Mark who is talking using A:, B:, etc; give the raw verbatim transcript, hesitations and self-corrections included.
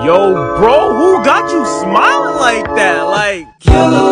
A: Yo, bro, who got you smiling like that? Like,
B: Killer